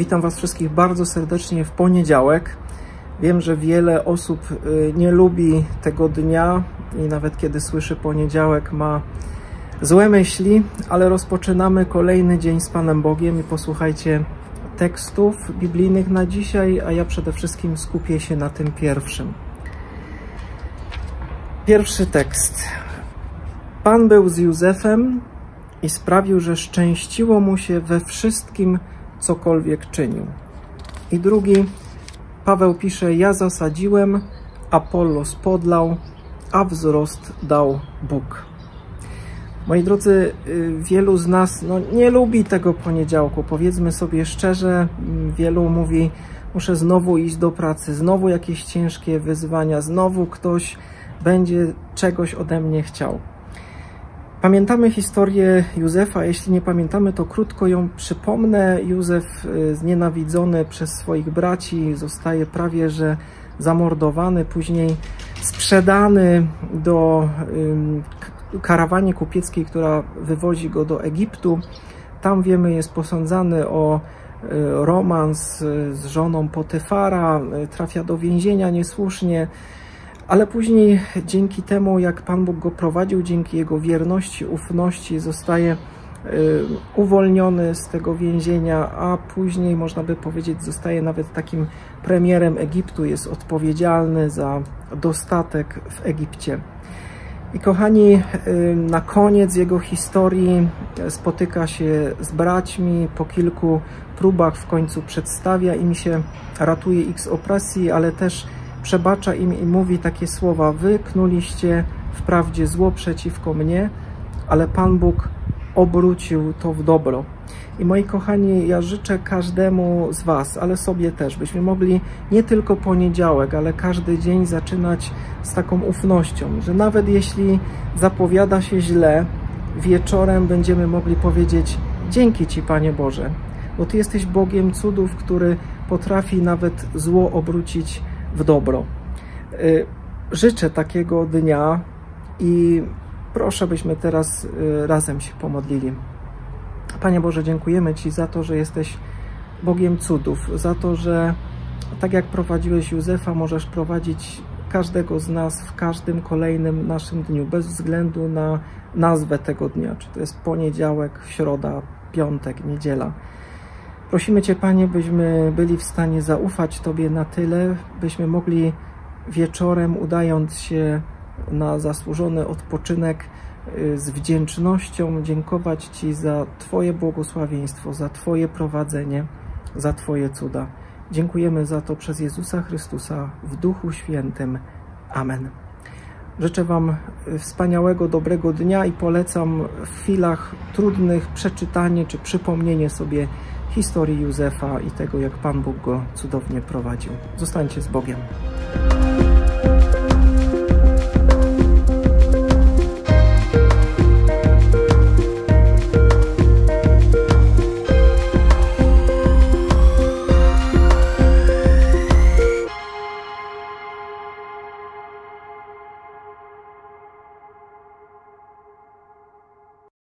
Witam Was wszystkich bardzo serdecznie w poniedziałek. Wiem, że wiele osób nie lubi tego dnia i nawet kiedy słyszy poniedziałek ma złe myśli, ale rozpoczynamy kolejny dzień z Panem Bogiem i posłuchajcie tekstów biblijnych na dzisiaj, a ja przede wszystkim skupię się na tym pierwszym. Pierwszy tekst. Pan był z Józefem i sprawił, że szczęściło mu się we wszystkim, cokolwiek czynił. I drugi, Paweł pisze, ja zasadziłem, Apollos podlał, a wzrost dał Bóg. Moi drodzy, wielu z nas nie lubi tego poniedziałku. Powiedzmy sobie szczerze, wielu mówi, muszę znowu iść do pracy, znowu jakieś ciężkie wyzwania, znowu ktoś będzie czegoś ode mnie chciał. Pamiętamy historię Józefa, jeśli nie pamiętamy, to krótko ją przypomnę. Józef, znienawidzony przez swoich braci, zostaje prawie że zamordowany, później sprzedany do karawanie kupieckiej, która wywozi go do Egiptu. Tam, wiemy, jest posądzany o romans z żoną Potyfara, trafia do więzienia niesłusznie, ale później dzięki temu, jak Pan Bóg go prowadził, dzięki jego wierności, ufności, zostaje uwolniony z tego więzienia, a później, można by powiedzieć, zostaje nawet takim premierem Egiptu, jest odpowiedzialny za dostatek w Egipcie. I kochani, na koniec jego historii spotyka się z braćmi, po kilku próbach w końcu przedstawia im się, ratuje ich z opresji, ale też przebacza im i mówi takie słowa: wy knuliście wprawdzie zło przeciwko mnie, ale Pan Bóg obrócił to w dobro. I moi kochani, ja życzę każdemu z Was, ale sobie też, byśmy mogli nie tylko poniedziałek, ale każdy dzień zaczynać z taką ufnością, że nawet jeśli zapowiada się źle, wieczorem będziemy mogli powiedzieć: dzięki Ci, Panie Boże, bo Ty jesteś Bogiem cudów, który potrafi nawet zło obrócić w dobro. Życzę takiego dnia i proszę, byśmy teraz razem się pomodlili. Panie Boże, dziękujemy Ci za to, że jesteś Bogiem cudów, za to, że tak jak prowadziłeś Józefa, możesz prowadzić każdego z nas w każdym kolejnym naszym dniu, bez względu na nazwę tego dnia, czy to jest poniedziałek, środa, piątek, niedziela. Prosimy Cię, Panie, byśmy byli w stanie zaufać Tobie na tyle, byśmy mogli wieczorem, udając się na zasłużony odpoczynek, z wdzięcznością dziękować Ci za Twoje błogosławieństwo, za Twoje prowadzenie, za Twoje cuda. Dziękujemy za to przez Jezusa Chrystusa w Duchu Świętym. Amen. Życzę Wam wspaniałego, dobrego dnia i polecam w chwilach trudnych przeczytanie czy przypomnienie sobie historii Józefa i tego, jak Pan Bóg go cudownie prowadził. Zostańcie z Bogiem.